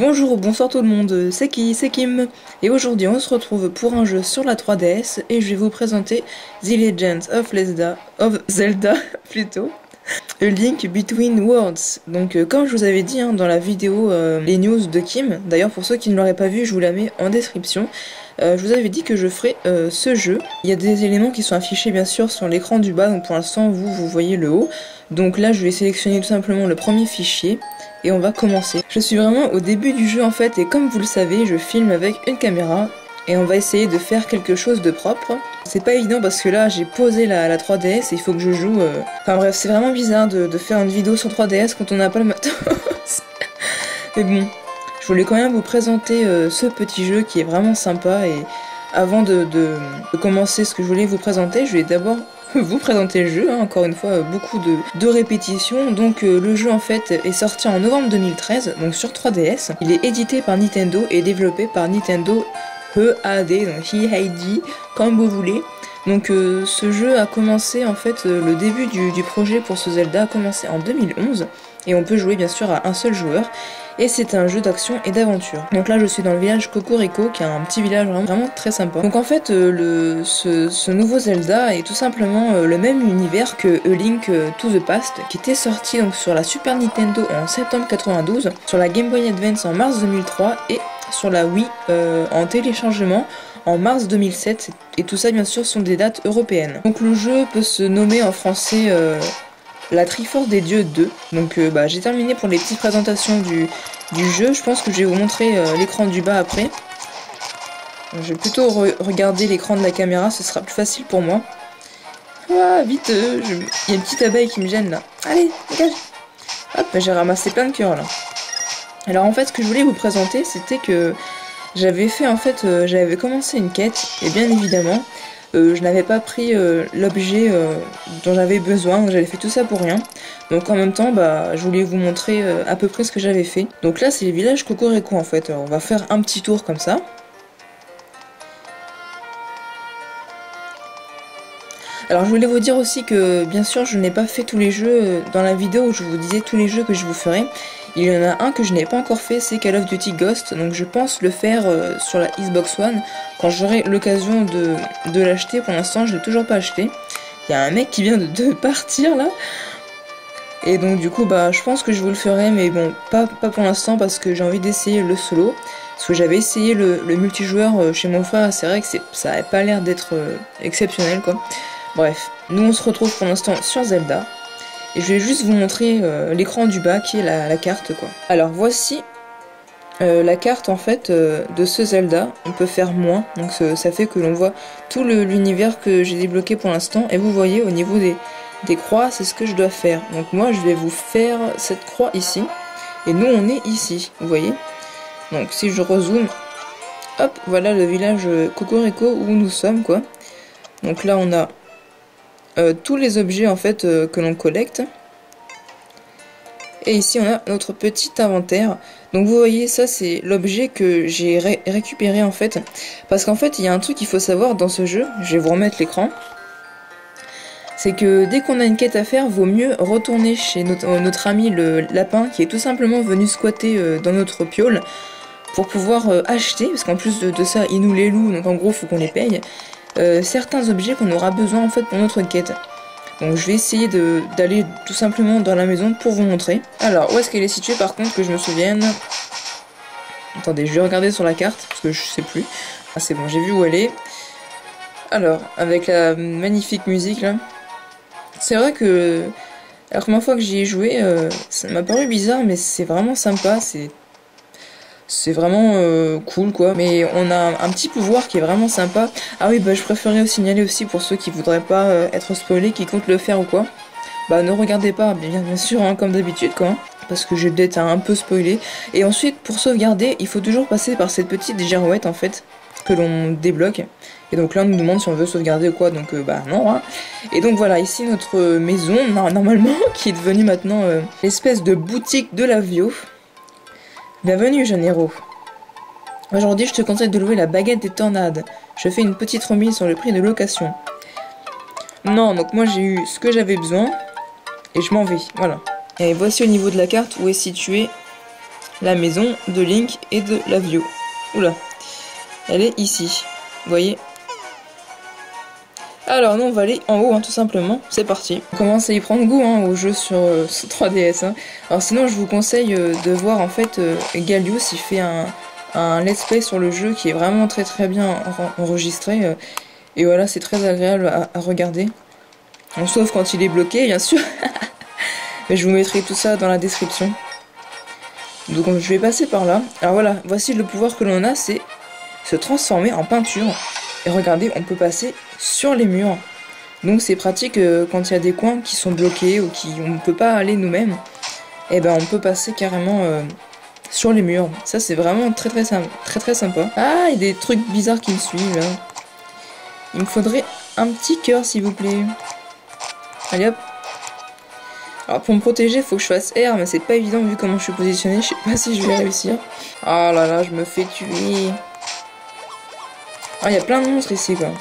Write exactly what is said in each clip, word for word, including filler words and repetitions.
Bonjour ou bonsoir tout le monde, c'est qui, c'est Kim, et aujourd'hui on se retrouve pour un jeu sur la trois D S et je vais vous présenter The Legend of Zelda, of Zelda plutôt, A Link Between Worlds. Donc euh, comme je vous avais dit hein, dans la vidéo euh, les news de Kim, d'ailleurs pour ceux qui ne l'auraient pas vu je vous la mets en description, euh, je vous avais dit que je ferais euh, ce jeu. Il y a des éléments qui sont affichés bien sûr sur l'écran du bas, donc pour l'instant vous, vous voyez le haut. Donc là je vais sélectionner tout simplement le premier fichier. Et on va commencer. Je suis vraiment au début du jeu en fait et comme vous le savez, je filme avec une caméra et on va essayer de faire quelque chose de propre. C'est pas évident parce que là j'ai posé la, la trois D S et il faut que je joue... Euh... Enfin bref, c'est vraiment bizarre de, de faire une vidéo sur trois D S quand on n'a pas le matos. Mais bon, je voulais quand même vous présenter euh, ce petit jeu qui est vraiment sympa et avant de, de, de commencer ce que je voulais vous présenter, je vais d'abord... vous présenter le jeu, hein, encore une fois beaucoup de, de répétitions. Donc euh, le jeu en fait est sorti en novembre deux mille treize, donc sur trois D S. Il est édité par Nintendo et développé par Nintendo E A D, donc E A D, comme vous voulez. Donc euh, ce jeu a commencé en fait, euh, le début du, du projet pour ce Zelda a commencé en deux mille onze. Et on peut jouer bien sûr à un seul joueur. Et c'est un jeu d'action et d'aventure. Donc là je suis dans le village Cocorico, qui est un petit village vraiment, vraiment très sympa. Donc en fait euh, le, ce, ce nouveau Zelda est tout simplement euh, le même univers que A Link to the Past, qui était sorti donc sur la Super Nintendo en septembre quatre-vingt-douze, sur la Game Boy Advance en mars deux mille trois et sur la Wii euh, en téléchargement en mars deux mille sept. Et tout ça bien sûr sont des dates européennes. Donc le jeu peut se nommer en français... Euh, La Triforce des Dieux deux. Donc euh, bah, j'ai terminé pour les petites présentations du, du jeu. Je pense que je vais vous montrer euh, l'écran du bas après. Je vais plutôt re regarder l'écran de la caméra, ce sera plus facile pour moi. Ah, vite, euh, je... il y a une petite abeille qui me gêne là. Allez, dégage. Hop, j'ai ramassé plein de cœurs là. Alors en fait, ce que je voulais vous présenter, c'était que j'avais fait en fait, euh, j'avais commencé une quête, et bien évidemment... Euh, je n'avais pas pris euh, l'objet euh, dont j'avais besoin, donc j'avais fait tout ça pour rien. Donc en même temps, bah, je voulais vous montrer euh, à peu près ce que j'avais fait. Donc là, c'est le village Cocorico en fait. Alors, on va faire un petit tour comme ça. Alors je voulais vous dire aussi que bien sûr je n'ai pas fait tous les jeux dans la vidéo où je vous disais tous les jeux que je vous ferai. Il y en a un que je n'ai pas encore fait, c'est Call of Duty Ghost, donc je pense le faire euh, sur la Xbox One quand j'aurai l'occasion de, de l'acheter. Pour l'instant je l'ai toujours pas acheté. Il y a un mec qui vient de, de partir là. Et donc du coup bah je pense que je vous le ferai, mais bon pas, pas pour l'instant parce que j'ai envie d'essayer le solo. Parce que j'avais essayé le, le multijoueur chez mon frère, c'est vrai que ça n'avait pas l'air d'être euh, exceptionnel quoi. Bref, nous on se retrouve pour l'instant sur Zelda. Et je vais juste vous montrer euh, l'écran du bas qui est la, la carte quoi. Alors voici euh, la carte en fait euh, de ce Zelda. On peut faire moins, donc ça, ça fait que l'on voit tout l'univers que j'ai débloqué pour l'instant. Et vous voyez au niveau des, des croix, c'est ce que je dois faire. Donc moi je vais vous faire cette croix ici. Et nous on est ici, vous voyez. Donc si je rezoome, hop, voilà le village Cocorico où nous sommes quoi. Donc là on a Euh, tous les objets en fait euh, que l'on collecte, et ici on a notre petit inventaire. Donc vous voyez, ça c'est l'objet que j'ai ré récupéré en fait, parce qu'en fait il y a un truc qu'il faut savoir dans ce jeu. Je vais vous remettre l'écran. C'est que dès qu'on a une quête à faire, vaut mieux retourner chez notre, euh, notre ami le lapin qui est tout simplement venu squatter euh, dans notre piole pour pouvoir euh, acheter, parce qu'en plus de, de ça il nous les loue, donc en gros faut qu'on les paye. Euh, certains objets qu'on aura besoin en fait pour notre quête. Donc je vais essayer d'aller tout simplement dans la maison pour vous montrer. Alors où est-ce qu'elle est située par contre, que je me souvienne. Attendez, je vais regarder sur la carte parce que je sais plus. Ah c'est bon, j'ai vu où elle est. Alors avec la magnifique musique là. C'est vrai que la première fois que j'y ai joué, euh, ça m'a paru bizarre, mais c'est vraiment sympa. C'est C'est vraiment euh, cool quoi, mais on a un petit pouvoir qui est vraiment sympa. Ah oui, bah je préférais signaler aussi pour ceux qui voudraient pas euh, être spoilés, qui comptent le faire ou quoi. Bah ne regardez pas, bien, bien sûr, hein, comme d'habitude quoi, parce que je vais peut-être un peu spoiler. Et ensuite, pour sauvegarder, il faut toujours passer par cette petite girouette en fait, que l'on débloque. Et donc là on nous demande si on veut sauvegarder ou quoi, donc euh, bah non hein. Et donc voilà, ici notre maison, normalement, qui est devenue maintenant euh, l'espèce de boutique de la Vio. Bienvenue, jeune héros. Aujourd'hui, je te conseille de louer la baguette des tornades. Je fais une petite remise sur le prix de location. Non, donc moi j'ai eu ce que j'avais besoin et je m'en vais. Voilà. Et voici au niveau de la carte où est situé la maison de Link et de Lavio. Oula, elle est ici, vous voyez. Alors nous on va aller en haut hein, tout simplement, c'est parti. On commence à y prendre goût hein, au jeu sur, euh, sur trois D S. Hein. Alors sinon je vous conseille euh, de voir en fait euh, Gallius, il fait un, un let's play sur le jeu qui est vraiment très très bien en enregistré. Euh, et voilà, c'est très agréable à, à regarder. Bon, sauf quand il est bloqué bien sûr. Mais je vous mettrai tout ça dans la description. Donc je vais passer par là. Alors voilà, voici le pouvoir que l'on a, c'est se transformer en peinture. Et regardez, on peut passer sur les murs. Donc c'est pratique euh, quand il y a des coins qui sont bloqués ou qui on ne peut pas aller nous-mêmes. Et ben on peut passer carrément euh, sur les murs. Ça c'est vraiment très très sympa, très très sympa. Ah, il y a des trucs bizarres qui me suivent là. Il me faudrait un petit cœur s'il vous plaît. Allez hop. Alors pour me protéger, il faut que je fasse R, mais c'est pas évident vu comment je suis positionnée. Je sais pas si je vais réussir. Oh là là, je me fais tuer. Ah, il y a plein de monstres ici, quoi.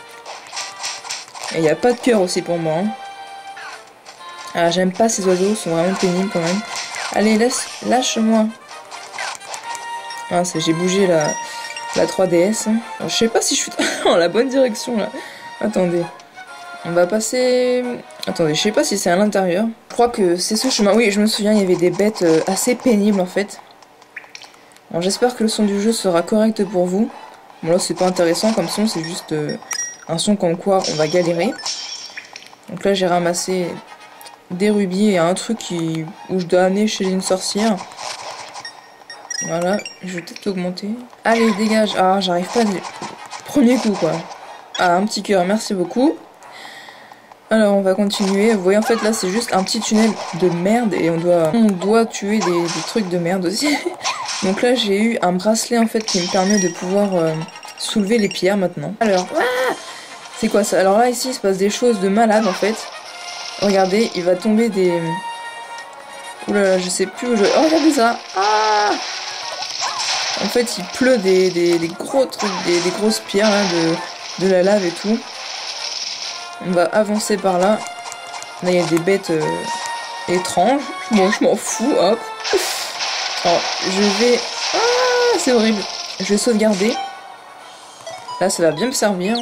Et il n'y a pas de cœur aussi pour moi. Hein. Ah, j'aime pas ces oiseaux, ils sont vraiment pénibles quand même. Allez, laisse, lâche-moi. Ah, j'ai bougé la, la trois D S. Hein. Alors, je sais pas si je suis dans la bonne direction, là. Attendez. On va passer... Attendez, je sais pas si c'est à l'intérieur. Je crois que c'est ce chemin. Oui, je me souviens, il y avait des bêtes assez pénibles, en fait. Alors, j'espère que le son du jeu sera correct pour vous. Bon là c'est pas intéressant comme son, c'est juste euh, un son comme quoi on va galérer. Donc là j'ai ramassé des rubis et un truc qui, où je dois amener chez une sorcière. Voilà, je vais peut-être augmenter. Allez dégage, ah j'arrive pas de... Premier coup quoi. Ah un petit cœur, merci beaucoup. Alors on va continuer, vous voyez en fait là c'est juste un petit tunnel de merde et on doit, on doit tuer des, des trucs de merde aussi. Donc là j'ai eu un bracelet en fait qui me permet de pouvoir euh, soulever les pierres maintenant. Alors, ah c'est quoi ça? Alors là ici il se passe des choses de malade en fait. Regardez, il va tomber des... Oulala, je sais plus où je... Oh regardez ça. Ah en fait il pleut des, des, des gros trucs, des, des grosses pierres là, de, de la lave et tout. On va avancer par là. Là il y a des bêtes euh, étranges. Bon je m'en fous, hop. Alors, je vais... Ah, c'est horrible. Je vais sauvegarder. Là, ça va bien me servir.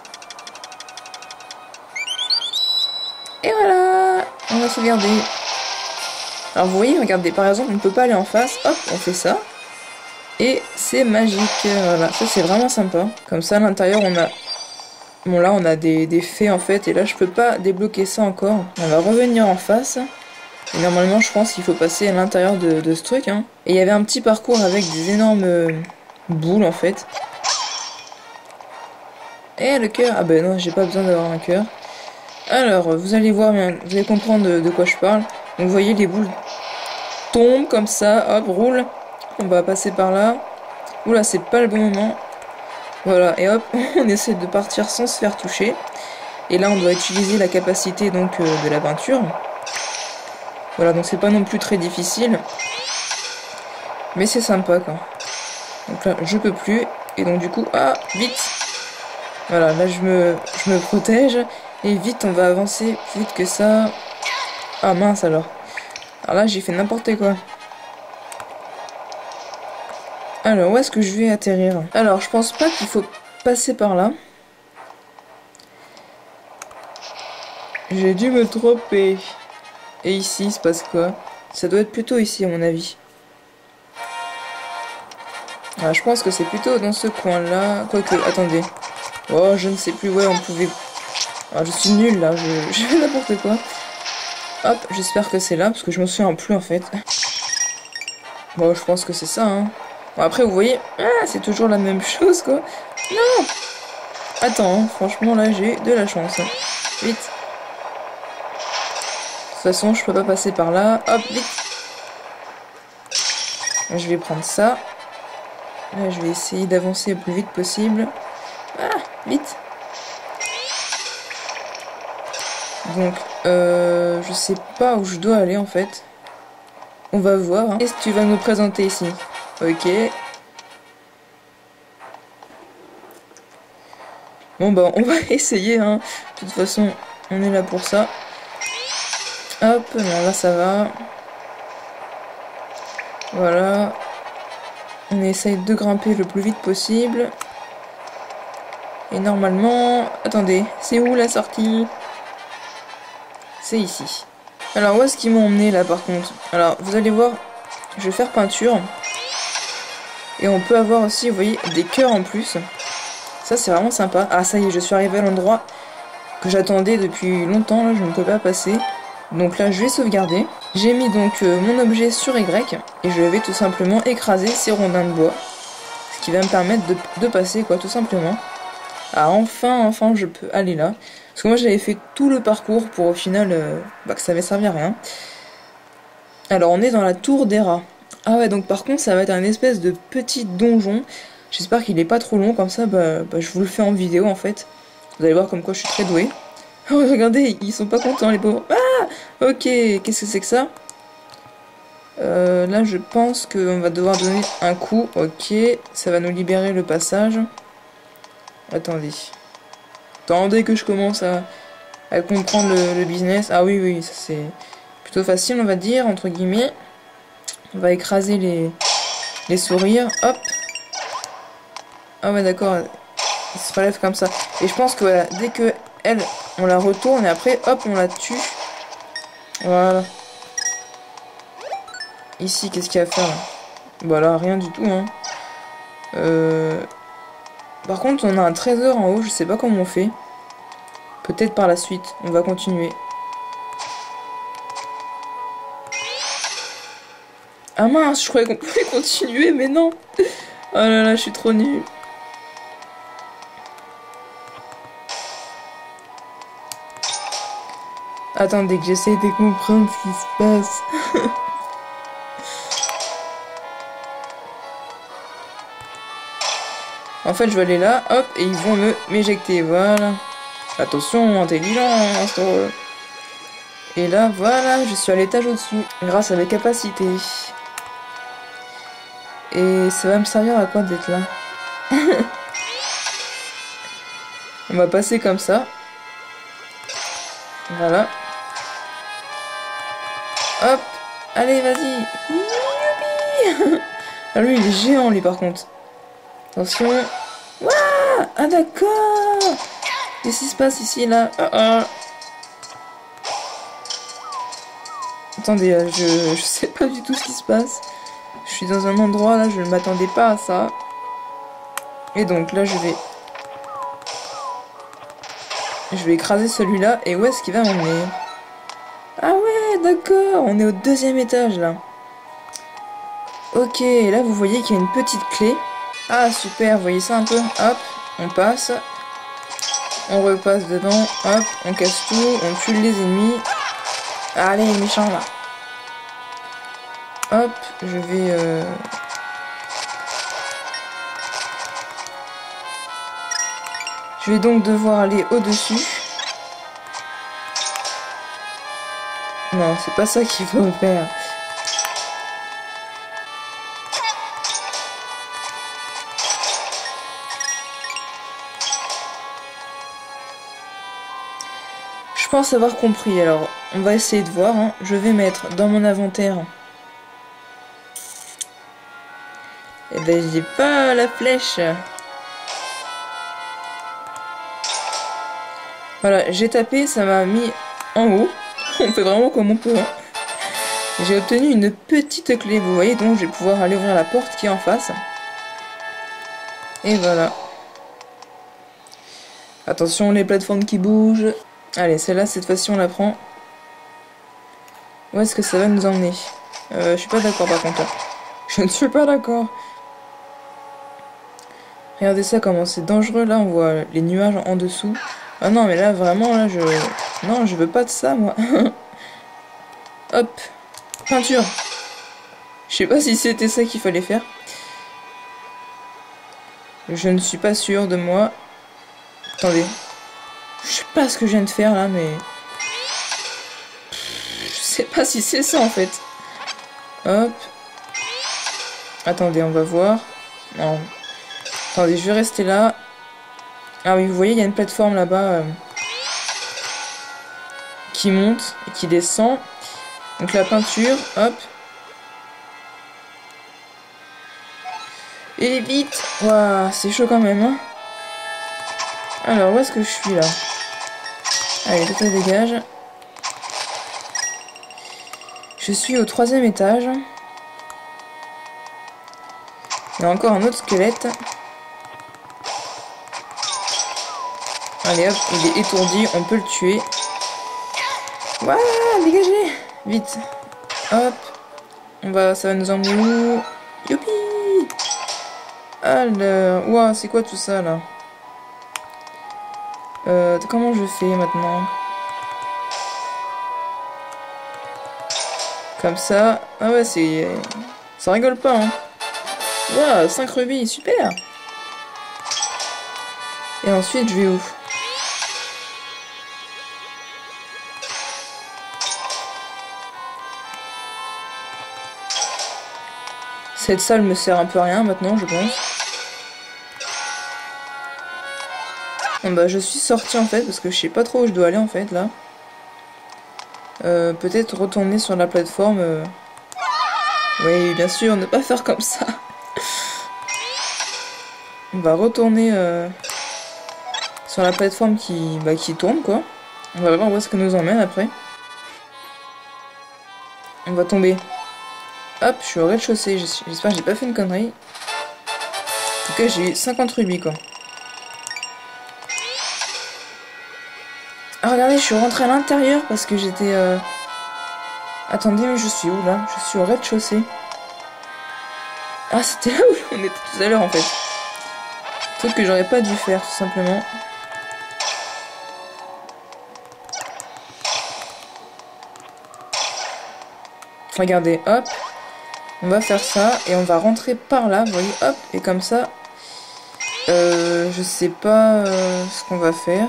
Et voilà, on va sauvegarder. Alors, vous voyez, regardez, par exemple, on ne peut pas aller en face. Hop, on fait ça. Et c'est magique. Voilà, ça, c'est vraiment sympa. Comme ça, à l'intérieur, on a... Bon, là, on a des, des fées, en fait. Et là, je peux pas débloquer ça encore. On va revenir en face. Et normalement, je pense qu'il faut passer à l'intérieur de, de ce truc. Hein. Et il y avait un petit parcours avec des énormes euh, boules, en fait. Et le cœur. Ah ben non, j'ai pas besoin d'avoir un cœur. Alors, vous allez voir, vous allez comprendre de, de quoi je parle. Donc, vous voyez, les boules tombent comme ça. Hop, roulent. On va passer par là. Oula, c'est pas le bon moment. Voilà, et hop, on essaie de partir sans se faire toucher. Et là, on doit utiliser la capacité donc euh, de la peinture. Voilà, donc c'est pas non plus très difficile. Mais c'est sympa, quoi. Donc là, je peux plus. Et donc du coup, ah, vite. Voilà, là, je me, je me protège. Et vite, on va avancer plus vite que ça. Ah, mince, alors. Alors là, j'ai fait n'importe quoi. Alors, où est-ce que je vais atterrir? Alors, je pense pas qu'il faut passer par là. J'ai dû me tromper. Et ici, il se passe quoi? Ça doit être plutôt ici, à mon avis. Ah, je pense que c'est plutôt dans ce coin-là. Quoique, attendez. Oh, je ne sais plus. Ouais, on pouvait... Ah, je suis nulle, là. Je, je fais n'importe quoi. Hop, j'espère que c'est là, parce que je me souviens plus, en fait. Bon, je pense que c'est ça, hein. Bon, après, vous voyez... Ah, c'est toujours la même chose, quoi. Non! Attends, hein, franchement, là, j'ai de la chance. Hein. Vite. De toute façon, je peux pas passer par là. Hop, vite. Je vais prendre ça. Là, je vais essayer d'avancer le plus vite possible. Ah, vite. Donc, euh, je sais pas où je dois aller, en fait. On va voir. Hein. Qu'est-ce que tu vas nous présenter ici? Ok. Bon, bah, on va essayer, hein. De toute façon, on est là pour ça. Hop, non, là ça va. Voilà. On essaye de grimper le plus vite possible. Et normalement... Attendez, c'est où la sortie? C'est ici. Alors, où est-ce qu'ils m'ont emmené, là, par contre? Alors, vous allez voir, je vais faire peinture. Et on peut avoir aussi, vous voyez, des cœurs en plus. Ça, c'est vraiment sympa. Ah, ça y est, je suis arrivée à l'endroit que j'attendais depuis longtemps. Là, je ne peux pas passer. Donc là, je vais sauvegarder. J'ai mis donc euh, mon objet sur Y. Et je vais tout simplement écraser ces rondins de bois. Ce qui va me permettre de, de passer, quoi, tout simplement. Ah, enfin, enfin, je peux aller là. Parce que moi, j'avais fait tout le parcours pour au final euh, bah, que ça avait servi à rien. Alors, on est dans la tour des rats. Ah ouais, donc par contre, ça va être un espèce de petit donjon. J'espère qu'il est pas trop long, comme ça, bah, bah, je vous le fais en vidéo, en fait. Vous allez voir comme quoi je suis très douée. Oh, regardez, ils sont pas contents, les pauvres. Ah, ok, qu'est-ce que c'est que ça? euh, Là, je pense qu'on va devoir donner un coup. Ok, ça va nous libérer le passage. Attendez. Attendez que je commence à, à comprendre le, le business. Ah oui, oui, ça c'est plutôt facile, on va dire, entre guillemets. On va écraser les, les sourires. Hop. Ah ouais, d'accord. Il se relève comme ça. Et je pense que voilà, dès que elle, on la retourne et après, hop, on la tue. Voilà. Ici, qu'est-ce qu'il y a à faire là? Voilà, rien du tout, hein. Euh... Par contre, on a un trésor en haut, je sais pas comment on fait. Peut-être par la suite, on va continuer. Ah mince, je croyais qu'on pouvait continuer, mais non. Oh là là, je suis trop nulle. Attendez que j'essaie de comprendre ce qui se passe. En fait, je vais aller là, hop, et ils vont me m'éjecter, voilà. Attention, intelligence. Et là, voilà, je suis à l'étage au-dessus, grâce à mes capacités. Et ça va me servir à quoi d'être là? On va passer comme ça. Voilà. Hop. Allez, vas-y. Ah, lui, il est géant, lui, par contre. Attention. Ouah. Ah, d'accord. Qu'est-ce qui se passe ici, là? Ah, ah. Attendez, je, je sais pas du tout ce qui se passe. Je suis dans un endroit, là, je ne m'attendais pas à ça. Et donc, là, je vais... Je vais écraser celui-là. Et où est-ce qu'il va m'emmener? Ah ouais, d'accord. On est au deuxième étage, là. Ok, là, vous voyez qu'il y a une petite clé. Ah, super, vous voyez ça un peu? Hop, on passe. On repasse dedans. Hop, on casse tout. On tue les ennemis. Allez, méchant, là. Hop, je vais... Euh... Je vais donc devoir aller au-dessus. Non, c'est pas ça qu'il faut faire. Je pense avoir compris, alors on va essayer de voir. Hein. Je vais mettre dans mon inventaire... Eh ben, j'ai pas la flèche. Voilà, j'ai tapé, ça m'a mis en haut. On fait vraiment comme on peut. Hein. J'ai obtenu une petite clé, vous voyez, donc je vais pouvoir aller ouvrir la porte qui est en face. Et voilà. Attention, les plateformes qui bougent. Allez, celle-là, cette fois-ci, on la prend. Où est-ce que ça va nous emmener? euh, Je suis pas d'accord, par contre. Je ne suis pas d'accord. Regardez ça, comment c'est dangereux. Là, on voit les nuages en dessous. Ah non, mais là, vraiment, là, je... Non, je veux pas de ça, moi. Hop. Peinture. Je sais pas si c'était ça qu'il fallait faire. Je ne suis pas sûre de moi. Attendez. Je sais pas ce que je viens de faire, là, mais... Je sais pas si c'est ça, en fait. Hop. Attendez, on va voir. Non. Attendez, je vais rester là. Ah oui, vous voyez, il y a une plateforme là-bas euh, qui monte et qui descend. Donc la peinture, hop. Et vite. Waouh, c'est chaud quand même, hein. Alors, où est-ce que je suis, là? Allez, toi, dégage. Je suis au troisième étage. Il y a encore un autre squelette. Allez, hop, il est étourdi, on peut le tuer. Waouh, dégagez. Vite. Hop. On va, ça va nous emmener où? Youpi. Alors, waouh, c'est quoi tout ça, là? Euh, comment je fais maintenant? Comme ça. Ah ouais, c'est... Ça rigole pas, hein. Waouh, cinq rubis, super. Et ensuite, je vais où? Cette salle me sert un peu à rien maintenant, je pense. Bon bah, je suis sortie en fait, parce que je sais pas trop où je dois aller en fait, là. Euh, peut-être retourner sur la plateforme. Euh... Oui, bien sûr, ne pas faire comme ça. On va retourner euh, sur la plateforme qui, bah, qui tourne, quoi. On va voir où est-ce que nous emmène après. On va tomber. Hop, je suis au rez-de-chaussée. J'espère que j'ai pas fait une connerie. En tout cas, j'ai eu cinquante rubis, quoi. Ah, regardez, je suis rentrée à l'intérieur parce que j'étais... Euh... Attendez, mais je suis où, là? Je suis au rez-de-chaussée. Ah, c'était là où on était tout à l'heure, en fait. Truc que j'aurais pas dû faire, tout simplement. Regardez, hop. On va faire ça et on va rentrer par là, vous voyez, hop. Et comme ça, euh, je sais pas euh, ce qu'on va faire.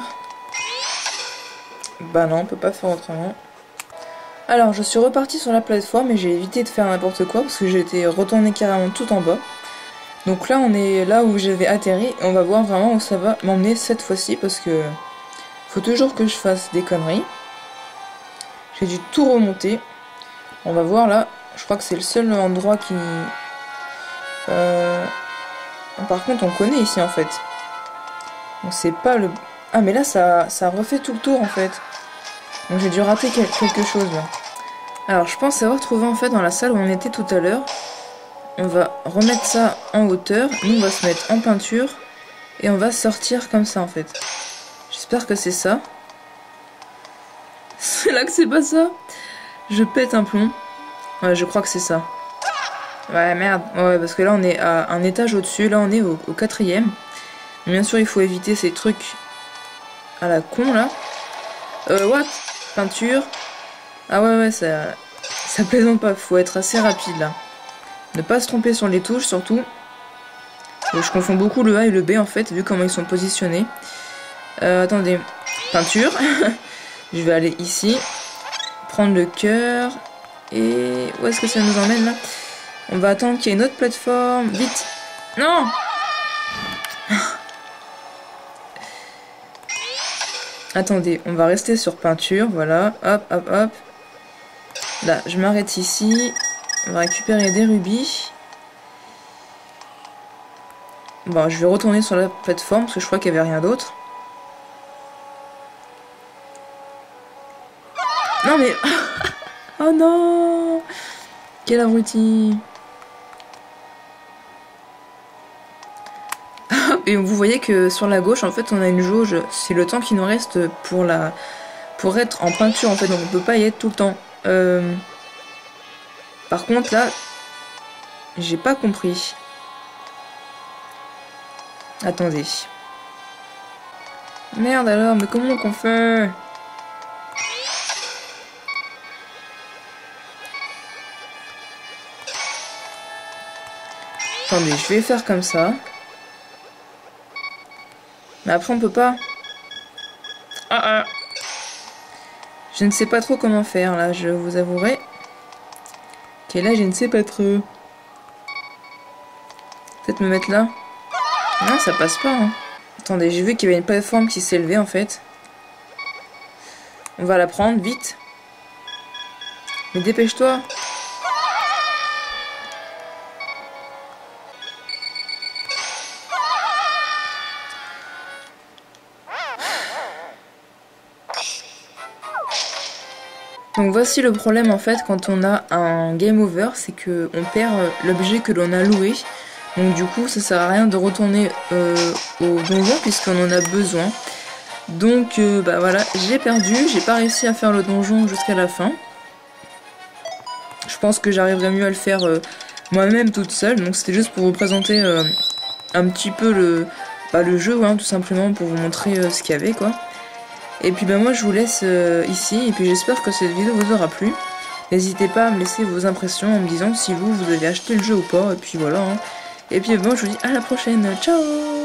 Bah non, on peut pas faire autrement. Alors, je suis repartie sur la plateforme et j'ai évité de faire n'importe quoi parce que j'étais retournée carrément tout en bas. Donc là, on est là où j'avais atterri et on va voir vraiment où ça va m'emmener cette fois-ci parce que faut toujours que je fasse des conneries. J'ai dû tout remonter. On va voir là. Je crois que c'est le seul endroit qui... Euh... Par contre, on connaît ici en fait. Donc c'est pas le... Ah mais là, ça, ça refait tout le tour en fait. Donc j'ai dû rater quelque chose là. Alors je pense avoir trouvé en fait dans la salle où on était tout à l'heure. On va remettre ça en hauteur. Nous on va se mettre en peinture. Et on va sortir comme ça en fait. J'espère que c'est ça. C'est là que c'est pas ça. Je pète un plomb. Ouais, je crois que c'est ça. Ouais, merde. Ouais, parce que là on est à un étage au-dessus. Là on est au, au quatrième. Bien sûr il faut éviter ces trucs à la con là. Euh, what? Peinture. Ah ouais, ouais, ça, ça plaisante pas. Faut être assez rapide là. Ne pas se tromper sur les touches surtout. Je confonds beaucoup le A et le B en fait, vu comment ils sont positionnés. Euh, attendez. Peinture. Je vais aller ici. Prendre le cœur. Et où est-ce que ça nous emmène là? On va attendre qu'il y ait une autre plateforme. Vite. Non. Attendez, on va rester sur peinture, voilà, hop, hop, hop. Là, je m'arrête ici. On va récupérer des rubis. Bon, je vais retourner sur la plateforme, parce que je crois qu'il n'y avait rien d'autre. Non mais... Oh non. Quel abruti. Et vous voyez que sur la gauche, en fait, on a une jauge. C'est le temps qui nous reste pour la, pour être en peinture, en fait. Donc, on peut pas y être tout le temps. Euh... Par contre, là, j'ai pas compris. Attendez. Merde alors, mais comment qu'on fait? Attendez, je vais faire comme ça. Mais après on peut pas. Ah ah. Je ne sais pas trop comment faire là, je vous avouerai. Ok, là je ne sais pas trop. Peut-être me mettre là. Non, ça passe pas. Hein. Attendez, j'ai vu qu'il y avait une plateforme qui s'est levée en fait. On va la prendre vite. Mais dépêche-toi. Donc voici le problème en fait quand on a un game over, c'est que on perd euh, l'objet que l'on a loué. Donc du coup ça sert à rien de retourner euh, au donjon puisqu'on en a besoin. Donc euh, bah voilà, j'ai perdu, j'ai pas réussi à faire le donjon jusqu'à la fin. Je pense que j'arriverai mieux à le faire euh, moi-même toute seule, donc c'était juste pour vous présenter euh, un petit peu le, bah, le jeu, hein, tout simplement pour vous montrer euh, ce qu'il y avait quoi. Et puis bah moi je vous laisse euh, ici, et puis j'espère que cette vidéo vous aura plu. N'hésitez pas à me laisser vos impressions en me disant si vous, vous avez acheté le jeu ou pas, et puis voilà. Hein. Et puis bon, je vous dis à la prochaine, ciao!